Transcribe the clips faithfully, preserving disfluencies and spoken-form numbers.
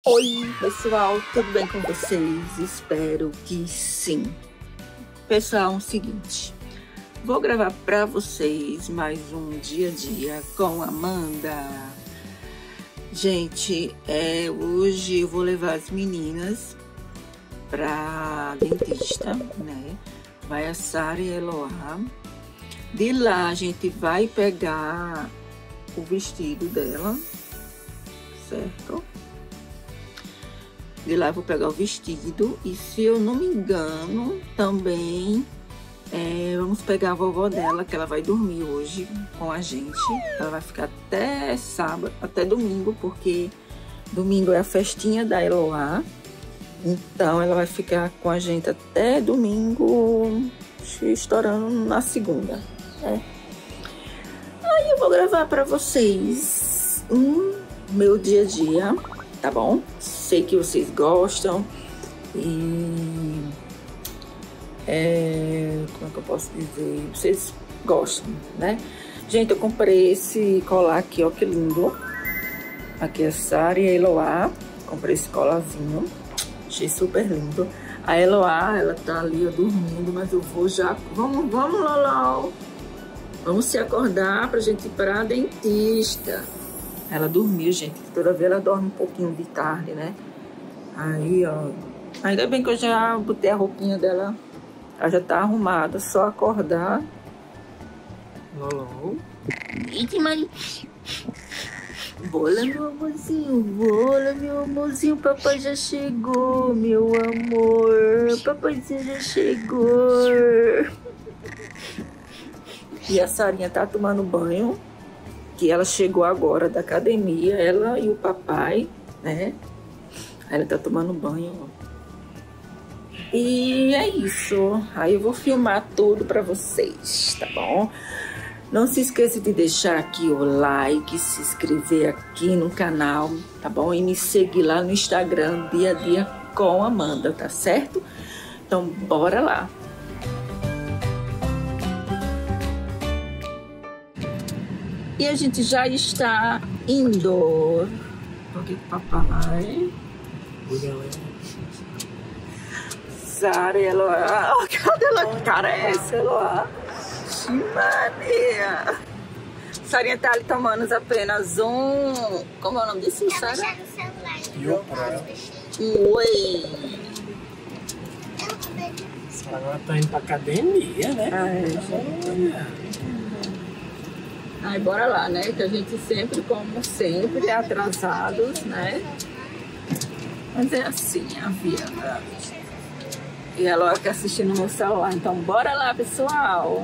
Oi, pessoal, tudo bem com vocês? Espero que sim. Pessoal, é o seguinte, vou gravar para vocês mais um dia a dia com a Amanda. Gente, é, hoje eu vou levar as meninas para dentista, né? Vai a Sara e a Eloá. De lá a gente vai pegar o vestido dela, certo? De lá eu vou pegar o vestido e, se eu não me engano, também é, vamos pegar a vovó dela, que ela vai dormir hoje com a gente. Ela vai ficar até sábado, até domingo, porque domingo é a festinha da Eloá. Então ela vai ficar com a gente até domingo, estourando na segunda, né? Aí eu vou gravar para vocês um meu dia a dia, tá bom? Sei que vocês gostam e é, como é que eu posso dizer? Vocês gostam, né? Gente, eu comprei esse colar aqui, ó, que lindo. Aqui é a Sara e a Eloá. Comprei esse colarzinho, achei super lindo. A Eloá, ela tá ali, ó, dormindo, mas eu vou já... Vamos, vamos, Loló! Vamos se acordar pra gente ir pra dentista. Ela dormiu, gente. Toda vez ela dorme um pouquinho de tarde, né? Aí, ó. Ainda bem que eu já botei a roupinha dela. Ela já tá arrumada. Só acordar. Loló. Eita, Mari. Bola, meu amorzinho. Bola, meu amorzinho. Papai já chegou, meu amor. Papaizinho já chegou. E a Sarinha tá tomando banho, que ela chegou agora da academia, ela e o papai, né? Aí ela tá tomando banho. E é isso. Aí eu vou filmar tudo pra vocês, tá bom? Não se esqueça de deixar aqui o like, se inscrever aqui no canal, tá bom? E me seguir lá no Instagram, Dia a Dia com Amanda, tá certo? Então, bora lá! E a gente já está indo. Aqui com o papai. Sara e Eloá. Oh, cadê ela? Cara, é essa, Eloá? Mania. Sarinha tá ali tomando apenas um... Como é o nome disso, Sara? Oi. Agora tá indo pra academia, né? Ai, gente. Aí bora lá, né? Que a gente sempre, como sempre, é atrasados, né? Mas é assim a vida. E ela quer assistir no meu celular. Então bora lá, pessoal.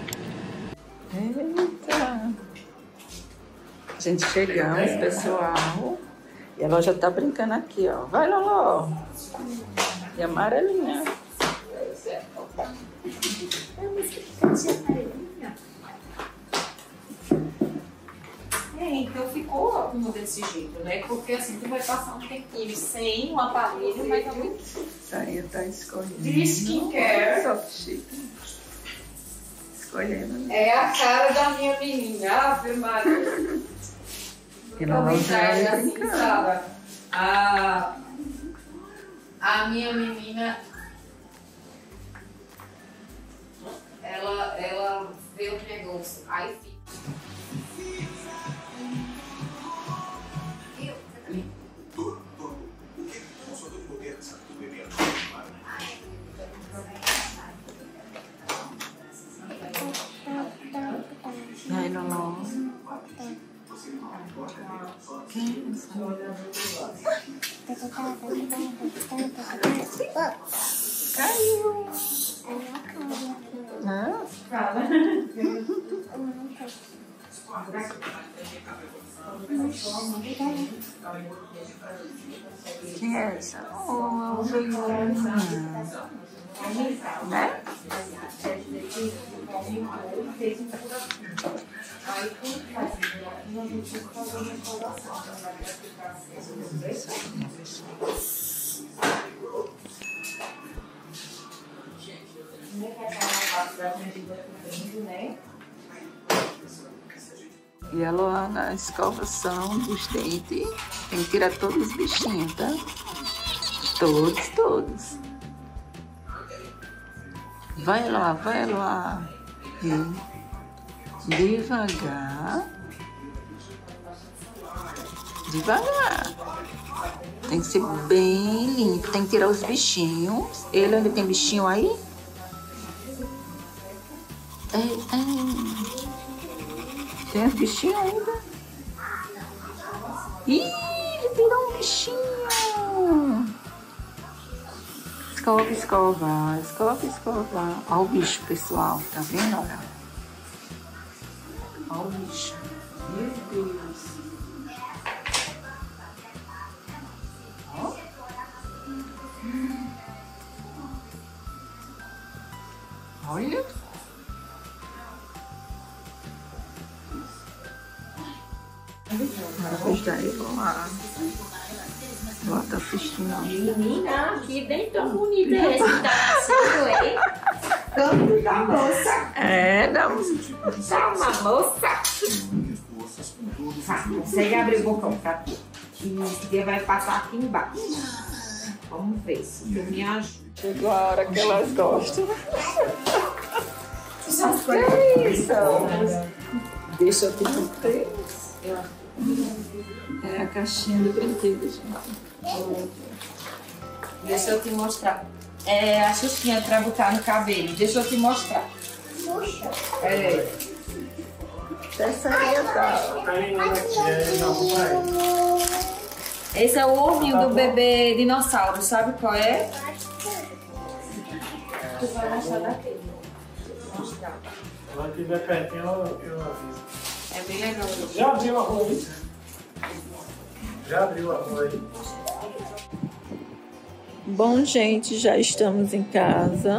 Eita! A gente chegamos, pessoal. E ela já tá brincando aqui, ó. Vai, Loló! E a amarelinha. É, então ficou ótimo desse jeito, né? Porque assim, tu vai passar um tempinho sem o aparelho, mas é muito... Sarinha tá escolhendo. De skincare. Soft chic. Escolhendo. É a cara da minha menina, Ave Maria. E não vai Comentário assim, sabe? A, a minha menina, ela, ela vê o negócio, aí fica. Ai, Loló. Caiu. Não? Quem é essa? Oh, velhinha. Né? E ela na escovação dos dentes tem que tirar todos os bichinhos, tá? Todos, todos. Vai lá, vai lá. Devagar. Devagar. Tem que ser bem limpo. Tem que tirar os bichinhos. Ele ainda tem bichinho aí? Ei, ei. Tem os bichinhos ainda? Ih, ele tirou um bichinho. Escova, escova, escova, escova. Olha o bicho, pessoal. Tá vendo? Olha. Olha o bicho. Meu Deus. Ó. Olha. Agora vou dar ele lá. Ela tá assistindo. Menina, que bem tão bonito é esse que tá nascendo, hein? Canto da moça. É, dá um... Dá uma moça. Consegue abrir o bocão pra tu. Que vai passar aqui embaixo. Vamos ver se tu me ajuda. Chegou a hora que elas gostam. São Que é isso? Deixa eu te ter. É a caixinha de brinquedos, gente. Deixa eu te mostrar. É a xuxinha pra botar no cabelo. Deixa eu te mostrar. É. Essa aí é da... Esse é o ovinho do bebê dinossauro. Sabe qual é? Tu vai mostrar daqui. Mostrar. Quando estiver pertinho, eu, eu aviso. É bem legal. Já abriu a rua aí? Já abriu a rua aí? Bom, gente, já estamos em casa.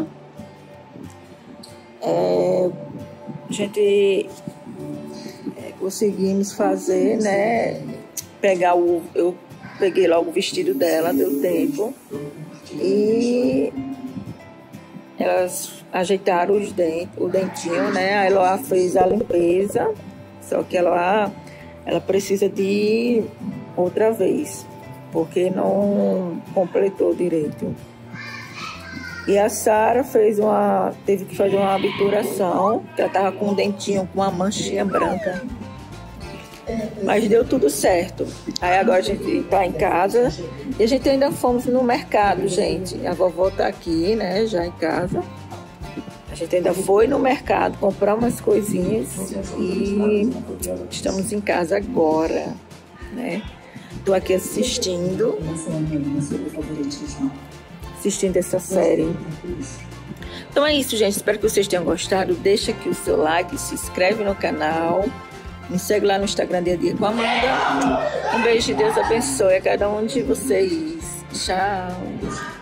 É, a gente é, conseguimos fazer, né? Pegar o... Eu peguei logo o vestido dela, deu tempo. E elas ajeitaram os dentes, o dentinho, né? A Eloá fez a limpeza. Só que ela, ela precisa de ir outra vez, porque não completou direito. E a Sara fez uma, teve que fazer uma obturação, que ela estava com um dentinho com uma manchinha branca. Mas deu tudo certo. Aí agora a gente está em casa e a gente ainda fomos no mercado, gente. A vovó está aqui, né, já em casa. A gente ainda foi no mercado comprar umas coisinhas e estamos em casa agora, né? Tô aqui assistindo, assistindo essa série. Então é isso, gente. Espero que vocês tenham gostado. Deixa aqui o seu like, se inscreve no canal. Me segue lá no Instagram Dia a Dia com a Amanda. Um beijo e Deus abençoe a cada um de vocês. Tchau.